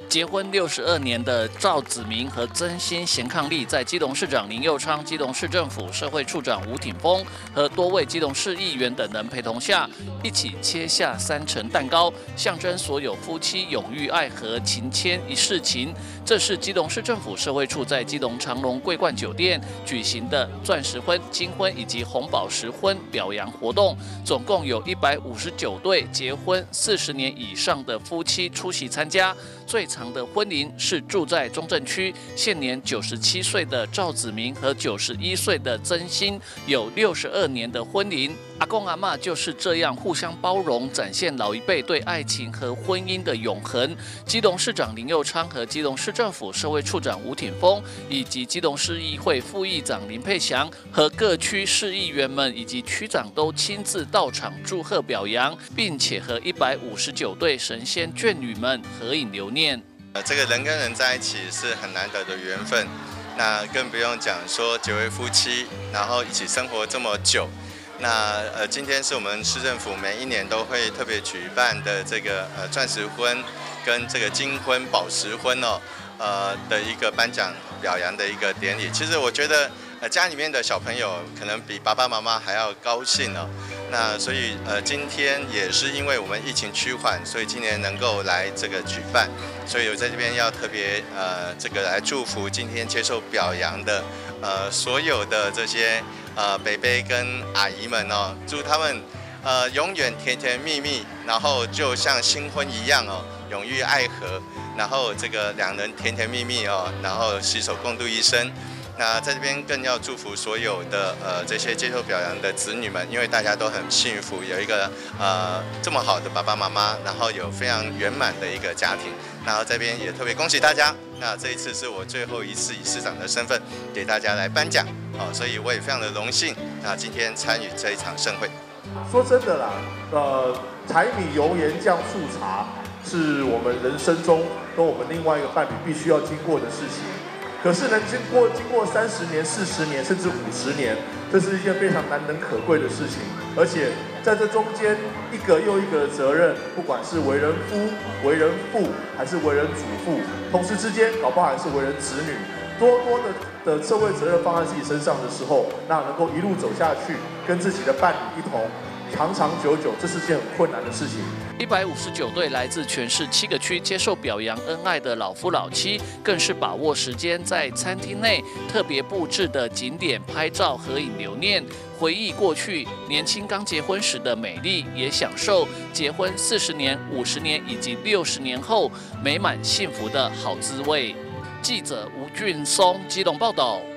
结婚62年的赵子明和曾心贤伉俪，在基隆市长林右昌、基隆市政府社会处长吴挺峰和多位基隆市议员等人陪同下，一起切下3层蛋糕，象征所有夫妻永浴爱河、情牵一世情。这是基隆市政府社会处在基隆长隆桂冠酒店举行的钻石婚、金婚以及红宝石婚表扬活动，总共有159对结婚40年以上的夫妻出席参加。最长的婚龄是住在中正区，现年97岁的赵子明和91岁的曾心，有62年的婚龄。阿公阿嬷就是这样互相包容，展现老一辈对爱情和婚姻的永恒。基隆市长林右昌和基隆市政府社会处长吴挺峰，以及基隆市议会副议长林佩祥和各区市议员们以及区长都亲自到场祝贺表扬，并且和159对神仙眷侣们合影留念。 这个人跟人在一起是很难得的缘分，那更不用讲说结为夫妻，然后一起生活这么久。那今天是我们市政府每一年都会特别举办的这个钻石婚跟这个金婚、宝石婚的一个颁奖表扬的一个典礼。其实我觉得家里面的小朋友可能比爸爸妈妈还要高兴哦。那所以今天也是因为我们疫情趋缓，所以今年能够来这个举办，所以我在这边要特别这个来祝福今天接受表扬的所有的这些伯伯跟阿姨们哦，祝他们永远甜甜蜜蜜，然后就像新婚一样哦，永浴爱河，然后这个两人甜甜蜜蜜哦，然后携手共度一生。那在这边更要祝福所有的这些接受表扬的子女们，因为大家都很幸福，有一个这么好的爸爸妈妈，然后有非常圆满的一个家庭。然后这边也特别恭喜大家。那这一次是我最后一次以市长的身份给大家来颁奖所以我也非常的荣幸今天参与这一场盛会。 说真的啦，柴米油盐酱醋茶是我们人生中跟我们另外一个伴侣必须要经过的事情。可是能经过30年、40年，甚至50年，这是一件非常难能可贵的事情。而且在这中间，一个又一个的责任，不管是为人夫、为人父，还是为人祖父，同时之间搞不好还是为人子女，多的社会责任放在自己身上的时候，那能够一路走下去，跟自己的伴侣一同长长久久，这是件很困难的事情。 159对来自全市7个区接受表扬恩爱的老夫老妻，更是把握时间，在餐厅内特别布置的景点拍照合影留念，回忆过去年轻刚结婚时的美丽，也享受结婚40年、50年以及60年后美满幸福的好滋味。记者吴俊松基隆报道。